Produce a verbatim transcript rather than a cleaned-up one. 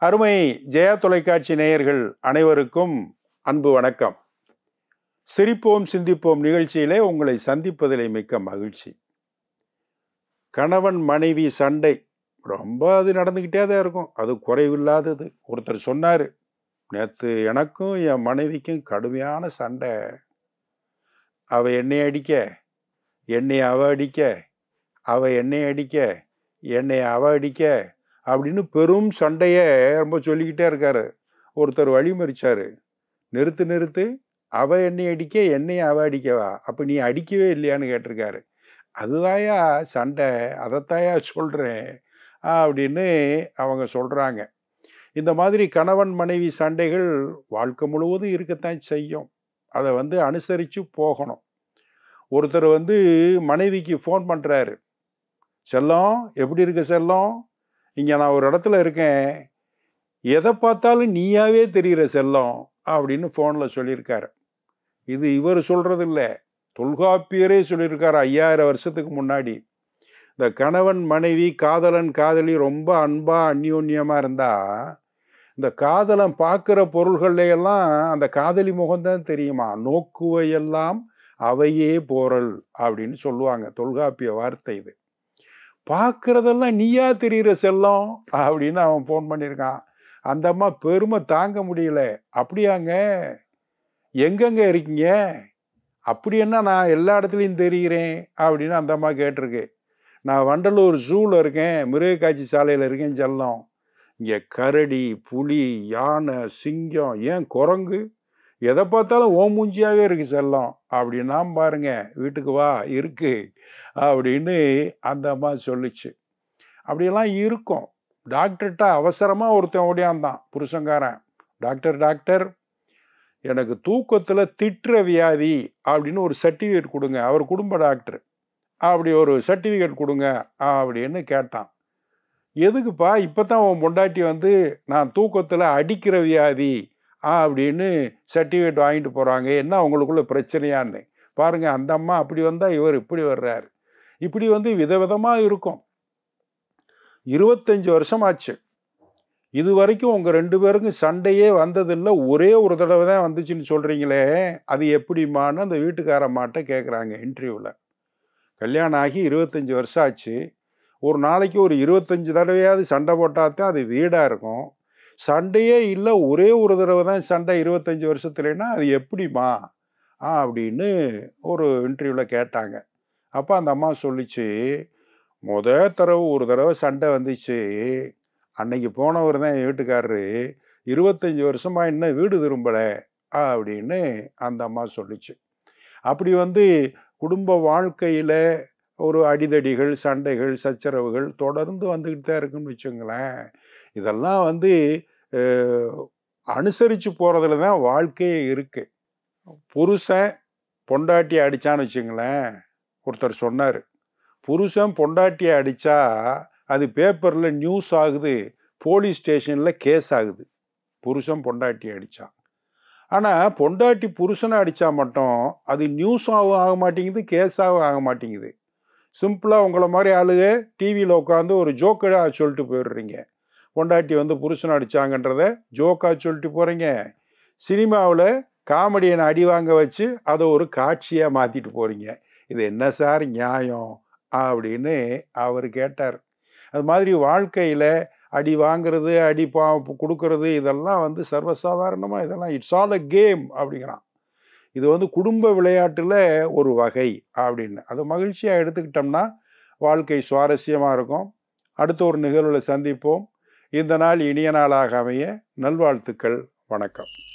அருமை ஜெயா தொலைக்காட்சி நேயர்கள் அனைவருக்கும் அன்பு வணக்கம். சிரிப்போம் சிந்திப்போம் நிகழ்ச்சியிலே உங்களை சந்திப்பதிலே மிக்க மகிழ்ச்சி. கணவன் மனைவி சண்டை ரொம்ப அது நடந்துக்கிட்டே தான் இருக்கும். அது குறைவில்லாதது. ஒருத்தர் சொன்னார், நேற்று எனக்கும் என் மனைவிக்கும் கடுமையான சண்டை. அவ என்னை அடிக்க, என்னை அவ அடிக்க, அவ என்னை அடிக்க, என்னை அவ அடிக்க அப்படின்னு பெரும் சண்டையை ரொம்ப சொல்லிக்கிட்டே இருக்காரு. ஒருத்தர் வழிமறிச்சாரு, நிறுத்து நிறுத்து, அவ என்னை அடிக்க, என்னை அவ அடிக்கவா, அப்போ நீ அடிக்கவே இல்லையான்னு கேட்டிருக்காரு. அதுதாயா சண்டை, அதைத்தாயா சொல்கிறேன் அப்படின்னு அவங்க சொல்கிறாங்க. இந்த மாதிரி கணவன் மனைவி சண்டைகள் வாழ்க்கை முழுவதும் இருக்கத்தான் செய்யும். அதை வந்து அனுசரித்து போகணும். ஒருத்தர் வந்து மனைவிக்கு ஃபோன் பண்ணுறாரு, செல்லம் எப்படி இருக்க செல்லம், இங்கே நான் ஒரு இடத்துல இருக்கேன், எதை பார்த்தாலும் நீயாவே தெரிகிற செல்லம் அப்படின்னு ஃபோனில் சொல்லியிருக்காரு. இது இவர் சொல்கிறது இல்லை, தொல்காப்பியரே சொல்லியிருக்காரு ஐயாயிரம் வருஷத்துக்கு முன்னாடி. இந்த கணவன் மனைவி காதலன் காதலி ரொம்ப அன்பாக அந்யோன்யமாக இருந்தால் இந்த காதலன் பார்க்குற பொருள்கள்லையெல்லாம் அந்த காதலி முகம்தான் தெரியுமா. நோக்குவையெல்லாம் அவையே போறல் அப்படின்னு சொல்லுவாங்க, தொல்காப்பிய வார்த்தை இது. பார்க்குறதெல்லாம் நீயா தெரிகிற செல்லம் அப்படின்னு அவன் ஃபோன் பண்ணியிருக்கான். அந்த அம்மா பெருமை தாங்க முடியல. அப்படியாங்க, எங்கெங்க இருக்கீங்க, அப்படி என்ன நான் எல்லா இடத்துலையும் தெரிகிறேன் அப்படின்னு அந்த அம்மா கேட்டிருக்கு. நான் வண்டலூர் ஜூவில் இருக்கேன், மிருகக்காட்சி சாலையில் இருக்கேன் செல்லம். இங்கே கரடி, புலி, யானை, சிங்கம், ஏன் குரங்கு, எதை பார்த்தாலும் ஓ மூஞ்சியாகவே இருக்கு செல்லம் அப்படின்னா பாருங்க, வீட்டுக்கு வா இருக்கு அப்படின்னு அந்த அம்மா சொல்லிச்சு. அப்படியெல்லாம் இருக்கும். டாக்டர்கிட்ட அவசரமாக ஒருத்தன் ஓடியாந்தான் புருஷங்காரன். டாக்டர் டாக்டர் எனக்கு தூக்கத்தில் திட்டுற வியாதி அப்படின்னு ஒரு சர்டிஃபிகேட் கொடுங்க, அவர் குடும்ப டாக்டர், அப்படி ஒரு சர்டிஃபிகேட் கொடுங்க அப்படின்னு கேட்டான். எதுக்குப்பா, இப்போ தான் உன் பொண்டாட்டி வந்து நான் தூக்கத்தில் அடிக்கிற வியாதி அப்படின்னு சர்டிஃபிகேட் வாங்கிட்டு போகிறாங்க, என்ன அவங்களுக்குள்ள பிரச்சனையான்னு பாருங்கள். அந்த அம்மா அப்படி வந்தால் இவர் இப்படி வர்றாரு. இப்படி வந்து விதவிதமாக இருக்கும். இருபத்தஞ்சி வருஷம் ஆச்சு, இது வரைக்கும் உங்கள் ரெண்டு பேருக்கும் சண்டையே வந்ததில்லை, ஒரே ஒரு தடவை தான் வந்துச்சுன்னு சொல்கிறீங்களே, அது எப்படிமான்னு அந்த வீட்டுக்காரம்மாட்ட கேட்குறாங்க இன்டர்வியூவில். கல்யாணம் ஆகி இருபத்தஞ்சி வருஷம் ஆச்சு, ஒரு நாளைக்கு ஒரு இருபத்தஞ்சி தடவையாவது சண்டை போட்டால் தான் அது வீடாக இருக்கும். சண்டையே இல்லை, ஒரே ஒரு தடவை தான் சண்டை இருபத்தஞ்சி வருஷத்துலன்னா அது எப்படிமா ஆ அப்படின்னு ஒரு இன்டர்வியூவில் கேட்டாங்க. அப்போ அந்த அம்மா சொல்லிச்சு, முத தடவை ஒரு தடவை சண்டை வந்துச்சு, அன்னைக்கு போனவர் தான் என் வீட்டுக்காரரு, இருபத்தஞ்சி வருஷமாக இன்னும் வீடு திரும்பலை அப்படின்னு அந்த அம்மா சொல்லிச்சு. அப்படி வந்து குடும்ப வாழ்க்கையில் ஒரு அடிதடிகள், சண்டைகள், சச்சரவுகள் தொடர்ந்து வந்துக்கிட்டு தான் இருக்குன்னு வச்சுங்களேன். இதெல்லாம் வந்து அனுசரித்து போகிறதுல தான் வாழ்க்கையே இருக்குது. புருஷன் பொண்டாட்டியை அடித்தான்னு வச்சுங்களேன், ஒருத்தர் சொன்னார், புருஷன் பொண்டாட்டியை அடித்தா அது பேப்பரில் நியூஸ் ஆகுது, போலீஸ் ஸ்டேஷனில் கேஸ் ஆகுது, புருஷன் பொண்டாட்டியை அடித்தா. ஆனால் பொண்டாட்டி புருஷனை அடித்தா மட்டும் அது நியூஸாகவும் ஆக மாட்டேங்குது, கேஸாகவும் ஆக மாட்டேங்குது. சிம்பிளாக உங்களை மாதிரி ஆளுக டிவியில் உட்காந்து ஒரு ஜோக்கடாக சொல்லிட்டு போயிடுறீங்க. பொண்டாட்டி வந்து புருஷனை அடித்தாங்கன்றத ஜோக்காக சொல்லிட்டு போகிறீங்க. சினிமாவில் காமெடியனை அடி வாங்க வச்சு அதை ஒரு காட்சியாக மாற்றிட்டு போகிறீங்க. இது என்ன சார் நியாயம் அப்படின்னு அவர் கேட்டார். அது மாதிரி வாழ்க்கையில் அடி வாங்கிறது, அடி பா கொடுக்கறது, இதெல்லாம் வந்து சர்வசாதாரணமாக, இதெல்லாம் இட்ஸ் ஆல் அ கேம் அப்படிங்கிறான். இது வந்து குடும்ப விளையாட்டில் ஒரு வகை அப்படின்னு அதை மகிழ்ச்சியாக எடுத்துக்கிட்டோம்னா வாழ்க்கை சுவாரஸ்யமாக இருக்கும். அடுத்த ஒரு நிகழ்வில் சந்திப்போம். இந்த நாள் இனிய நாளாக அமைய நல்வாழ்த்துக்கள். வணக்கம்.